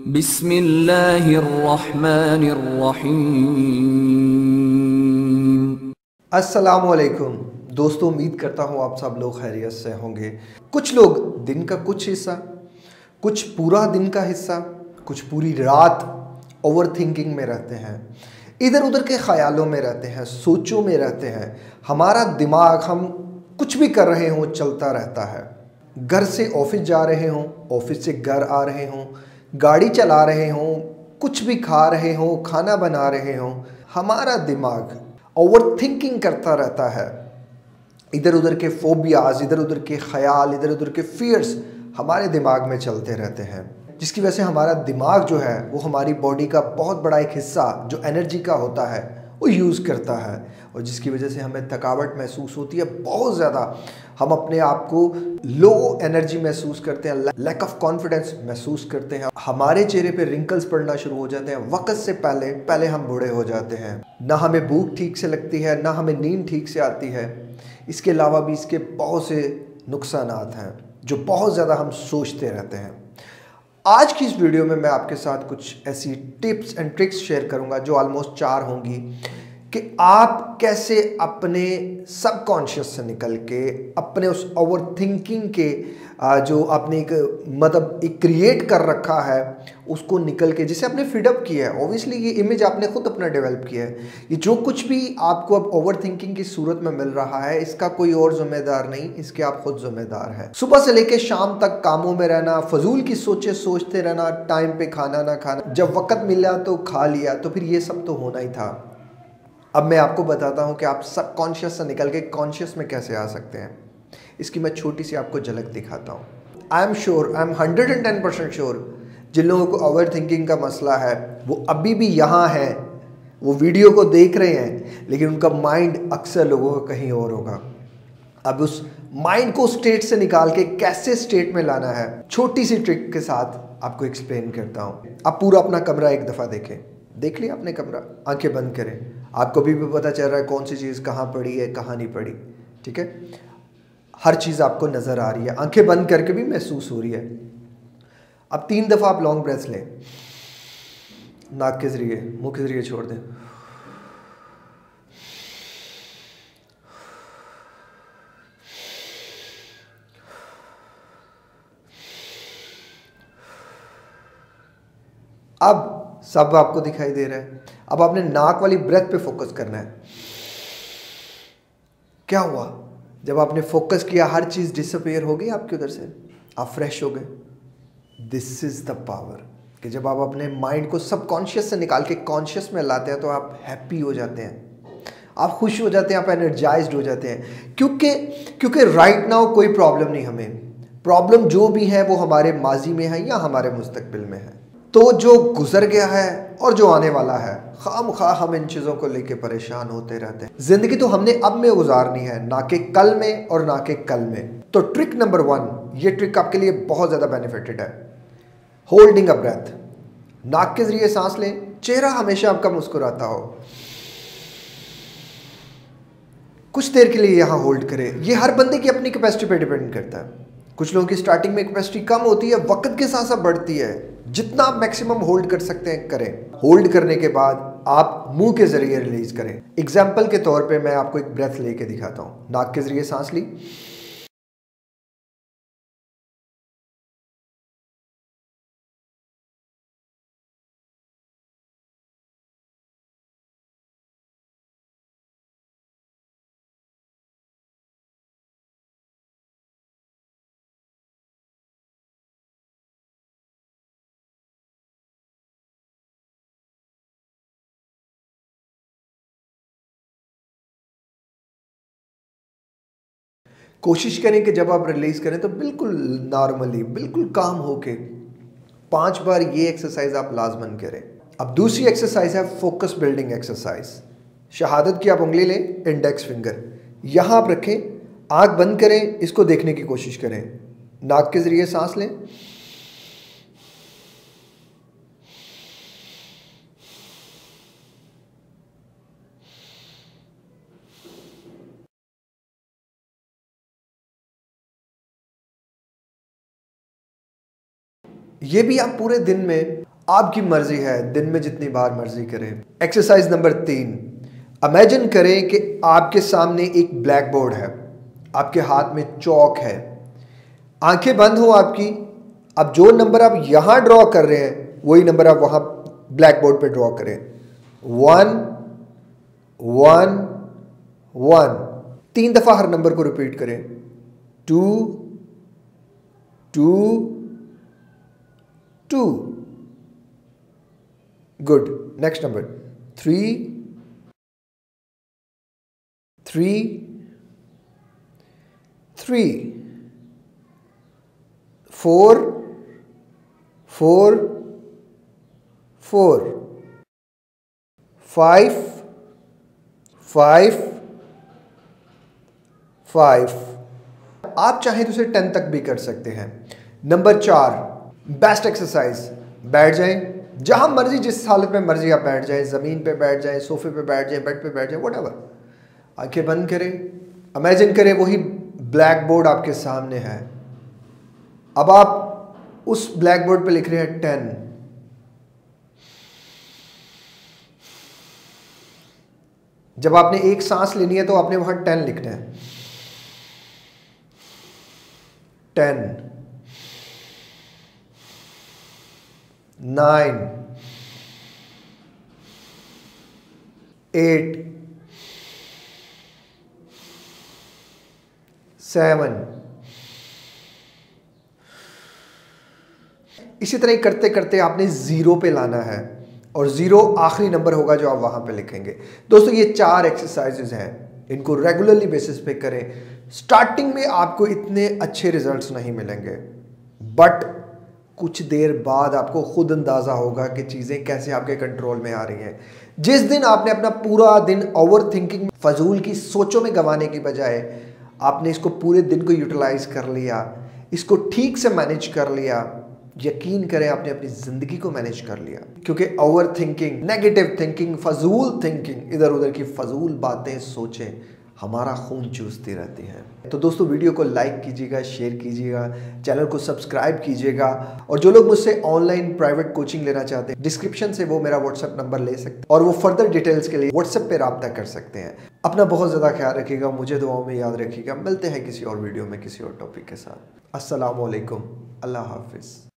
बिस्मिल्लाहिर्रहमानिर्रहीम। अस्सलाम वालेकुम दोस्तों, उम्मीद करता हूँ आप सब लोग खैरियत से होंगे। कुछ लोग दिन का कुछ हिस्सा, कुछ पूरा दिन का हिस्सा, कुछ पूरी रात ओवर थिंकिंग में रहते हैं, इधर उधर के ख्यालों में रहते हैं, सोचों में रहते हैं। हमारा दिमाग हम कुछ भी कर रहे हों चलता रहता है। घर से ऑफिस जा रहे हों, ऑफिस से घर आ रहे हों, गाड़ी चला रहे हों, कुछ भी खा रहे हों, खाना बना रहे हों, हमारा दिमाग ओवर थिंकिंग करता रहता है। इधर उधर के फोबियाज, इधर उधर के ख्याल, इधर उधर के फियर्स हमारे दिमाग में चलते रहते हैं, जिसकी वजह से हमारा दिमाग जो है वो हमारी बॉडी का बहुत बड़ा एक हिस्सा जो एनर्जी का होता है वो यूज़ करता है, और जिसकी वजह से हमें थकावट महसूस होती है बहुत ज़्यादा। हम अपने आप को लो एनर्जी महसूस करते हैं, लैक ऑफ कॉन्फिडेंस महसूस करते हैं, हमारे चेहरे पे रिंकल्स पड़ना शुरू हो जाते हैं। वक्त से पहले हम बूढ़े हो जाते हैं। ना हमें भूख ठीक से लगती है, ना हमें नींद ठीक से आती है। इसके अलावा भी इसके बहुत से नुकसानात हैं जो बहुत ज़्यादा हम सोचते रहते हैं। आज की इस वीडियो में मैं आपके साथ कुछ ऐसी टिप्स एंड ट्रिक्स शेयर करूंगा जो ऑलमोस्ट 4 होंगी, कि आप कैसे अपने सबकॉन्शियस से निकल के अपने उस ओवर थिंकिंग के जो आपने एक क्रिएट कर रखा है उसको निकल के, जिसे आपने फीडअप किया है। ऑब्वियसली ये इमेज आपने खुद अपना डेवलप किया है। ये जो कुछ भी आपको अब ओवर थिंकिंग की सूरत में मिल रहा है, इसका कोई और जिम्मेदार नहीं, इसके आप खुद जिम्मेदार हैं। सुबह से लेकर शाम तक कामों में रहना, फजूल की सोचे सोचते रहना, टाइम पे खाना ना खाना, जब वक्त मिला तो खा लिया, तो फिर ये सब तो होना ही था। अब मैं आपको बताता हूँ कि आप सबकॉन्शियस से निकल के कॉन्शियस में कैसे आ सकते हैं। इसकी मैं छोटी सी आपको झलक दिखाता हूँ। आई एम 110% श्योर जिन लोगों को ओवर थिंकिंग का मसला है वो अभी भी यहाँ हैं, वो वीडियो को देख रहे हैं, लेकिन उनका माइंड अक्सर लोगों का कहीं और होगा। अब उस माइंड को स्टेट से निकाल के कैसे स्टेट में लाना है, छोटी सी ट्रिक के साथ आपको एक्सप्लेन करता हूँ। आप पूरा अपना कमरा एक दफ़ा देखें। देख लिया आपने कमरा? आंखें बंद करें। आपको भी पता चल रहा है कौन सी चीज़ कहाँ पड़ी है, कहाँ नहीं पड़ी। ठीक है, हर चीज़ आपको नज़र आ रही है, आंखें बंद करके भी महसूस हो रही है। अब 3 दफ़ा आप लॉन्ग ब्रेथ्स लें, नाक के ज़रिए, मुंह के ज़रिए छोड़ दें। अब सब आपको दिखाई दे रहा है। अब आपने नाक वाली ब्रेथ पे फोकस करना है। क्या हुआ? जब आपने फोकस किया, हर चीज़ डिसअपेयर हो गई आपके उधर से, आप फ्रेश हो गए। दिस इज़ द पावर, कि जब आप अपने माइंड को सबकॉन्शियस से निकाल के कॉन्शियस में लाते हैं तो आप हैप्पी हो जाते हैं, आप खुश हो जाते हैं, आप एनर्जाइज्ड हो जाते हैं। क्योंकि राइट नाउ कोई प्रॉब्लम नहीं हमें। प्रॉब्लम जो भी है वो हमारे माजी में है या हमारे मुस्तकबिल में है। तो जो गुजर गया है और जो आने वाला है, खामखा हम इन चीज़ों को लेके परेशान होते रहते हैं। ज़िंदगी तो हमने अब में गुजारनी है, ना कि कल में और ना कि कल में। तो ट्रिक नंबर 1, ये ट्रिक आपके लिए बहुत ज़्यादा बेनिफिटेड है। Holding a breath. नाक के ज़रिए सांस लें, चेहरा हमेशा आपका मुस्कुराता हो। कुछ देर के लिए यहाँ होल्ड करें। ये हर बंदे की अपनी कैपेसिटी पे डिपेंड करता है। कुछ लोगों की स्टार्टिंग में कैपेसिटी कम होती है, वक्त के साथ साथ बढ़ती है। जितना आप मैक्सिमम होल्ड कर सकते हैं करें। होल्ड करने के बाद आप मुंह के जरिए रिलीज करें। एग्जाम्पल के तौर पे मैं आपको एक ब्रेथ लेके दिखाता हूँ। नाक के जरिए सांस ली, कोशिश करें कि जब आप रिलीज करें तो बिल्कुल नॉर्मली, बिल्कुल काम होके 5 बार ये एक्सरसाइज आप लाजमन करें। अब दूसरी एक्सरसाइज है फोकस बिल्डिंग एक्सरसाइज। शहादत की आप उंगली लें, इंडेक्स फिंगर यहाँ आप रखें, आंख बंद करें, इसको देखने की कोशिश करें। नाक के जरिए सांस लें, ये भी आप पूरे दिन में आपकी मर्जी है, दिन में जितनी बार मर्जी करें। एक्सरसाइज नंबर 3, इमेजिन करें कि आपके सामने एक ब्लैक बोर्ड है, आपके हाथ में चौक है, आंखें बंद हो आपकी। अब जो नंबर आप यहां ड्रॉ कर रहे हैं वही नंबर आप वहां ब्लैक बोर्ड पे ड्रॉ करें। 1 1 1, 3 दफा हर नंबर को रिपीट करें। 2 2 2, गुड। Next number 3 3 3, 4 4 4, 5 5 5। आप चाहें तो इसे 10 तक भी कर सकते हैं। नंबर 4, बेस्ट एक्सरसाइज, बैठ जाएं जहां मर्जी, जिस हालत में मर्जी आप बैठ जाएं, जमीन पे बैठ जाएं, सोफे पे बैठ जाएं, बेड पे बैठ जाएं, व्हाटएवर। आंखें बंद करें, इमेजिन करें वही ब्लैक बोर्ड आपके सामने है। अब आप उस ब्लैक बोर्ड पे लिख रहे हैं 10। जब आपने एक सांस लेनी है तो आपने वहां 10 लिखना है। 10 9 8 7। इसी तरह करते करते आपने 0 पे लाना है और 0 आखिरी नंबर होगा जो आप वहां पे लिखेंगे। दोस्तों ये 4 एक्सरसाइजेज हैं, इनको रेगुलरली बेसिस पे करें। स्टार्टिंग में आपको इतने अच्छे रिजल्ट्स नहीं मिलेंगे, बट कुछ देर बाद आपको खुद अंदाज़ा होगा कि चीज़ें कैसे आपके कंट्रोल में आ रही हैं। जिस दिन आपने अपना पूरा दिन ओवर थिंकिंग, फजूल की सोचों में गंवाने की बजाय आपने इसको पूरे दिन को यूटिलाइज कर लिया, इसको ठीक से मैनेज कर लिया, यकीन करें आपने अपनी ज़िंदगी को मैनेज कर लिया। क्योंकि ओवर थिंकिंग, नेगेटिव थिंकिंग, फजूल थिंकिंग, इधर उधर की फजूल बातें, सोचें हमारा खून चूसती रहती हैं। तो दोस्तों वीडियो को लाइक कीजिएगा, शेयर कीजिएगा, चैनल को सब्सक्राइब कीजिएगा। और जो लोग मुझसे ऑनलाइन प्राइवेट कोचिंग लेना चाहते हैं, डिस्क्रिप्शन से वो मेरा व्हाट्सएप नंबर ले सकते हैं और वो फर्दर डिटेल्स के लिए व्हाट्सएप पे रब्ता कर सकते हैं। अपना बहुत ज़्यादा ख्याल रखिएगा, मुझे दुआओं में याद रखिएगा। मिलते हैं किसी और वीडियो में किसी और टॉपिक के साथ। अस्सलाम ओ अलैकुम, अल्लाह हाफिज़।